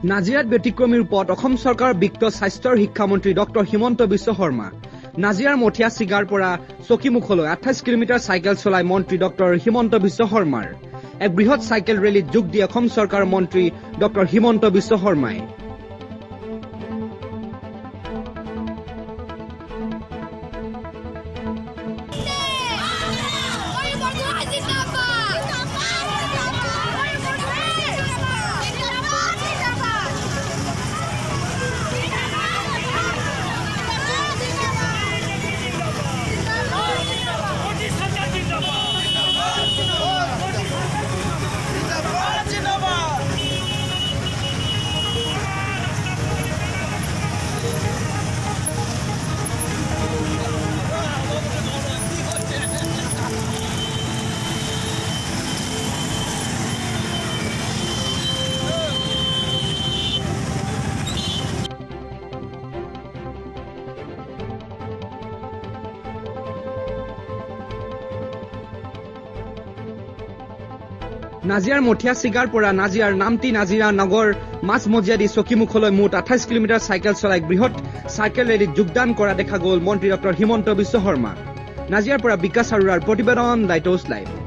নাজিৰাত ব্যতিক্ৰমী ৰূপত অসম চৰকাৰৰ বিত্ত স্বাস্থ্য আৰু শিক্ষামন্ত্ৰী ডক্টৰ হিমন্ত বিশ্ব শৰ্মা নাজিৰাৰ মঠিয়া চিগাৰ পৰা চকীমুখলৈ 28 কিলোমিটাৰ চাইকেল চলাই মন্ত্ৰী ডক্টৰ হিমন্ত বিশ্ব শৰ্মাৰ এক বৃহৎ চাইকেল ৰেলীত যোগ দিয়ে অসম চৰকাৰৰ মন্ত্ৰী ডক্টৰ হিমন্ত বিশ্ব শৰ্মাই নাজিৰাৰ মঠিয়া চিগাৰ পৰা নাজিৰাৰ নামটি নাজিৰা নগৰ মাছমজিয়াদি চকীমুখলৈ মুঠ 28 কিলোমিটাৰ চাইকেল চলাই বৃহৎ চাইকেল ৰেলীত যোগদান কৰা দেখা গ'ল মন্ত্ৰী ডক্টৰ হিমন্ত বিশ্ব শৰ্মা নাজিৰাৰ পৰা বিকাশ আৰোৰাৰ প্ৰতিবেদন লাইটহাউছ লাইভ